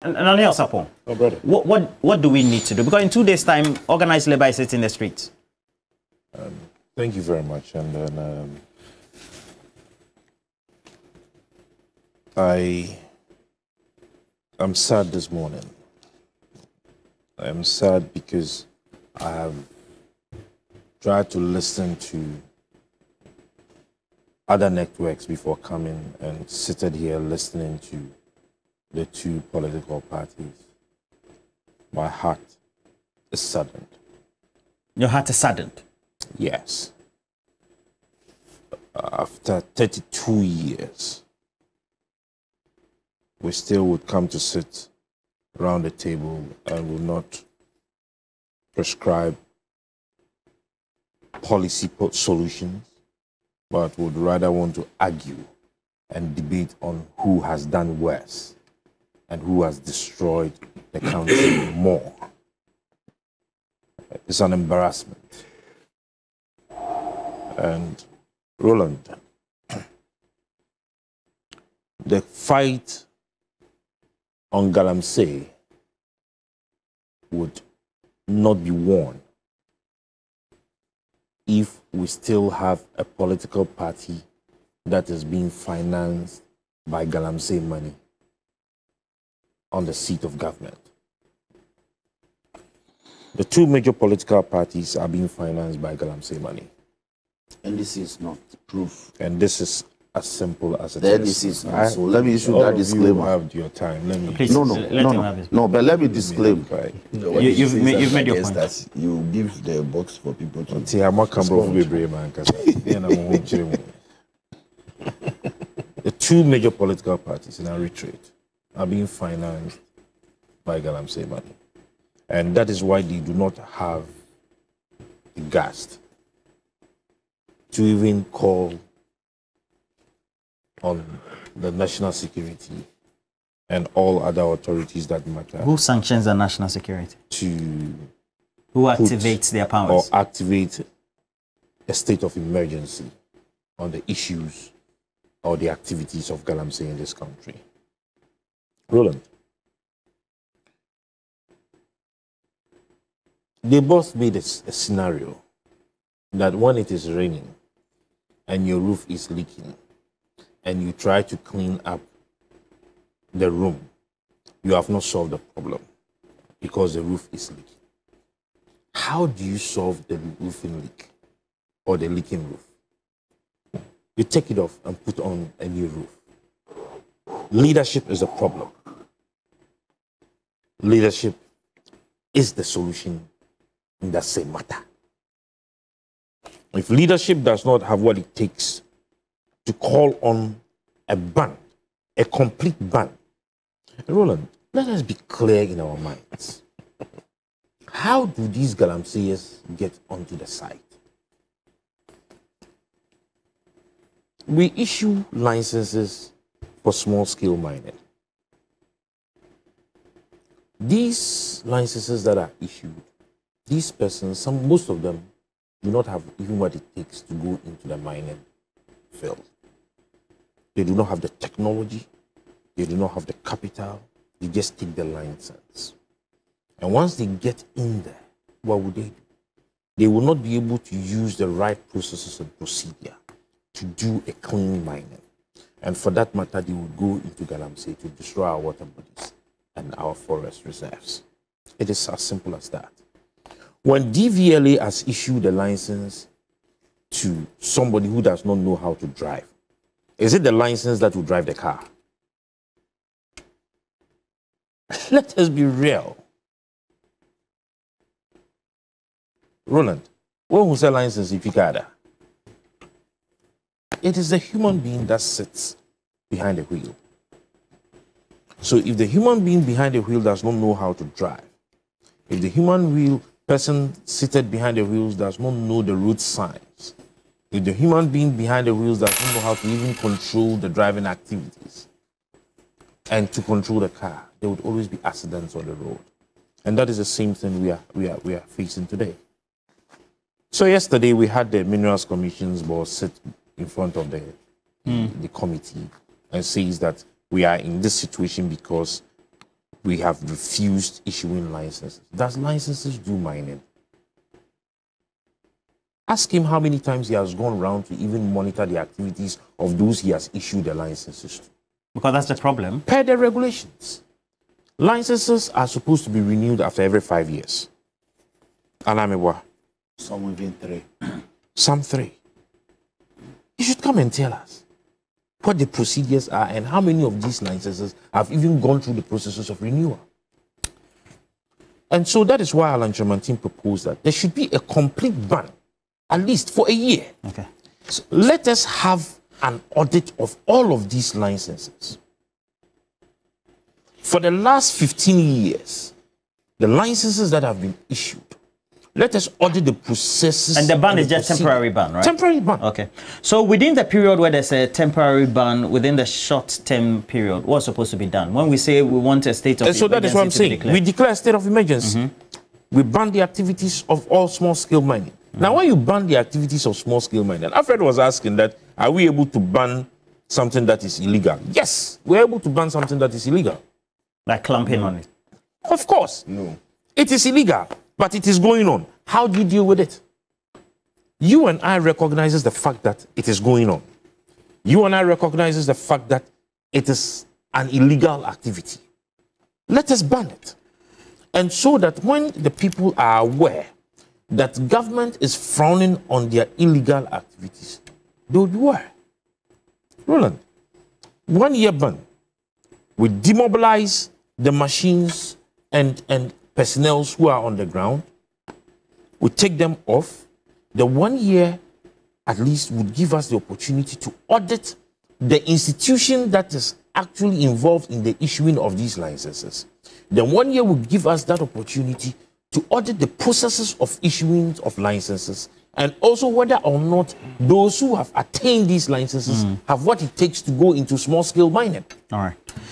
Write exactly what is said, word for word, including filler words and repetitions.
And, and Yaw Sarpong, oh, brother. What, what, what do we need to do? Because in two days' time, organized labor is in the streets. Um, thank you very much. And then um, I am sad this morning. I am sad because I have tried to listen to other networks before coming and seated here listening to the two political parties. My heart is saddened. Your heart is saddened? Yes. After thirty-two years, we still would come to sit around the table and would not prescribe policy solutions, but would rather want to argue and debate on who has done worse and who has destroyed the country more. It's an embarrassment. And Roland, the fight on galamsey would not be won if we still have a political party that is being financed by galamsey money on the seat of government. The two major political parties are being financed by galamsey money. And this is not proof. And this is as simple as it then is. This is not. I, so let me issue all that of disclaimer. You have your time. Let me. Please, no, no, let no, him no, have it. no. But let me disclaim. Right. No, you, you've made, you've made your point. That you give the box for people to. See, I'm not coming from man. The two major political parties in our retreat are being financed by galamsey money, and that is why they do not have the guts to even call on the national security and all other authorities that matter. Who sanctions the national security? To Who activates their powers? Or activate a state of emergency on the issues or the activities of galamsey in this country. Roland, they both made a, a scenario that when it is raining and your roof is leaking and you try to clean up the room, you have not solved the problem because the roof is leaking. How do you solve the roofing leak or the leaking roof? You take it off and put on a new roof. Leadership is a problem. Leadership is the solution in that same matter. If leadership does not have what it takes to call on a ban, a complete ban, Roland, let us be clear in our minds. How do these galamseyers get onto the site? We issue licenses for small-scale mining. These licenses that are issued, these persons, some, most of them, do not have even what it takes to go into the mining field. They do not have the technology, they do not have the capital, they just take the license. And once they get in there, what would they do? They will not be able to use the right processes and procedure to do a clean mining. And for that matter, they will go into galamsey to destroy our water bodies and our forest reserves. It is as simple as that. When D V L A has issued a license to somebody who does not know how to drive, is it the license that will drive the car? Let us be real. Roland, when who say license if you got that? It is the human being that sits behind the wheel. So if the human being behind the wheel does not know how to drive, if the human wheel person seated behind the wheels does not know the road signs, if the human being behind the wheels does not know how to even control the driving activities and to control the car, there would always be accidents on the road. And that is the same thing we are, we are, we are facing today. So yesterday we had the Minerals Commission's board sit in front of the, mm. the committee and says that we are in this situation because we have refused issuing licenses. Does licenses do mining? Ask him how many times he has gone around to even monitor the activities of those he has issued the licenses to. Because that's the problem. Per the regulations, licenses are supposed to be renewed after every five years. Alamewa. Some within three. Some three. You should come and tell us what the procedures are and how many of these licenses have even gone through the processes of renewal. And so that is why Alan Chairman proposed that there should be a complete ban, at least for a year. Okay. So let us have an audit of all of these licenses. For the last fifteen years, the licenses that have been issued, let us audit the processes. And the ban and is the just procedure. temporary ban, right? Temporary ban. Okay. So within the period where there's a temporary ban, within the short-term period, what's supposed to be done? When we say we want a state of And so that is what I'm saying. We declare a state of emergency. Mm-hmm. We ban the activities of all small-scale mining. Mm-hmm. Now, when you ban the activities of small-scale mining, Alfred was asking that, are we able to ban something that is illegal? Yes, we're able to ban something that is illegal. Like clamping on it? Of course. No. It is illegal, but it is going on. How do you deal with it? You and I recognizes the fact that it is going on. You and I recognizes the fact that it is an illegal activity. Let us ban it. And so that when the people are aware that government is frowning on their illegal activities, they will be aware. Roland, one year ban, we demobilize the machines and, and personnel who are on the ground. We take them off. The one year at least would give us the opportunity to audit the institution that is actually involved in the issuing of these licenses. Then one year will give us that opportunity to audit the processes of issuing of licenses and also whether or not those who have attained these licenses mm. have what it takes to go into small-scale mining. All right.